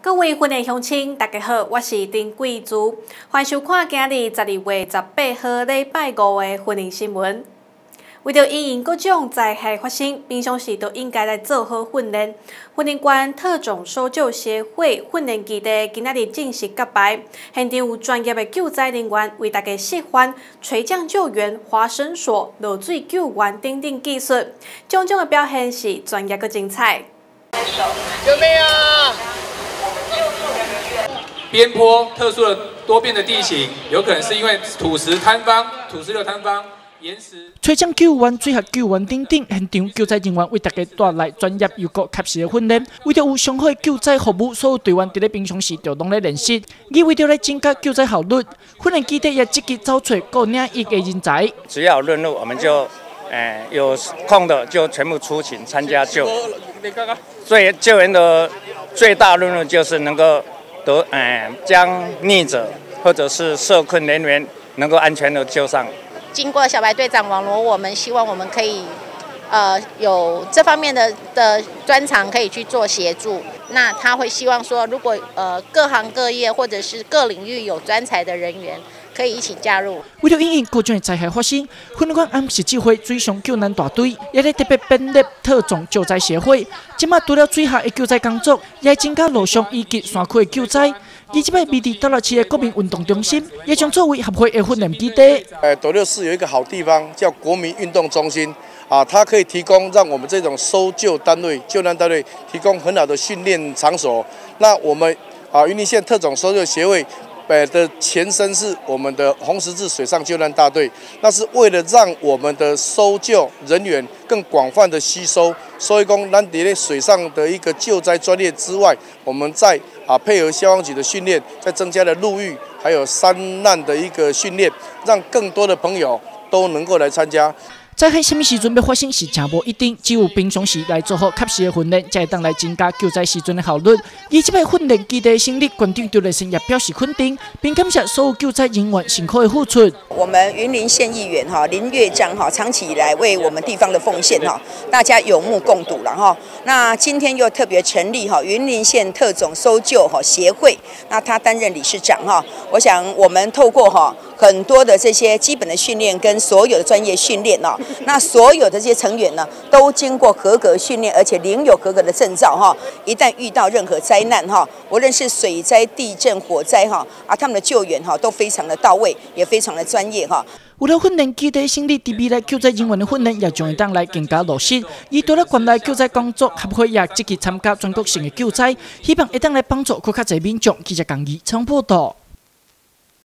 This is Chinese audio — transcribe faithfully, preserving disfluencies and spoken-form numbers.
各位婚礼乡亲，大家好，我是丁贵珠，欢迎收看今日十二月十八号礼拜五的婚礼新闻。为着因应各种灾害发生，平常时都应该来做好训练。婚礼馆特种搜救协会训练基地今仔日正式揭牌，现场有专业的救灾人员为大家示范垂降救援、滑绳索、落水救援等等技术，种种的表现是专业个精彩。 救命啊！边坡特殊的多变的地形，有可能是因为土石坍方、土石流坍方、岩石。 垂降救援、水下救援等等，现场救灾人员为大家带来专业又个及时的训练。为着有上好的救灾服务，所有队员伫咧平常时就拢咧练习。而为着来增加救灾效率，训练基地也积极找找各领域的人才。 只要有任务，我们就，呃，有空的就全部出勤参加救。最救援的最大任务就是能够。得，呃，将溺者或者是受困人员能够安全的救上。 经过小白队长网罗，我们希望我们可以，呃，有这方面的的专长可以去做协助。那他会希望说，如果呃各行各业或者是各领域有专才的人员，可以一起加入。 为了因应各种的灾害发生，训练馆暗时指挥水上救难大队，也咧特别编列特种救灾协会。即马除了水下的救灾工作，也增加路上以及山区的救灾。而即摆位伫斗六市的国民运动中心，也将作为合会的训练基地。 呃，斗六市有一个好地方叫国民运动中心，啊，它可以提供让我们这种搜救单位、救难单位提供很好的训练场所。那我们啊，云林县特种搜救协会。呃的前身是我们的红十字水上救难大队，那是为了让我们的搜救人员更广泛的吸收，所以讲咱伫咧水上的一个救灾专业之外，我们在啊配合消防局的训练，再增加了陆域还有山难的一个训练，让更多的朋友都能够来参加。 灾害什么时阵要发生是真无一定，只有平常时来做好及时的训练，才会当来增加救灾时阵的效率。而这摆训练基地成立，馆长对先也表示肯定，并感谢所有救灾人员辛苦的付出。 我们云林县议员哈林月章哈长期以来为我们地方的奉献哈，大家有目共睹了哈。那今天又特别成立哈云林县特种搜救哈协会，那他担任理事长哈。我想我们透过哈很多的这些基本的训练跟所有的专业训练哦。那所有的这些成员呢，都经过合格训练，而且领有合格的证照哈。一旦遇到任何灾难哈，无论是水灾、地震、火灾哈，啊，他们的救援哈都非常的到位，也非常的专业哈。 为了训练基地成立，伫未来救灾人员的训练也将会当来更加落实。而除了县内救灾工作，合会也积极参加全国性的救灾，希望会当来帮助更较侪民众。记者江义采访报道。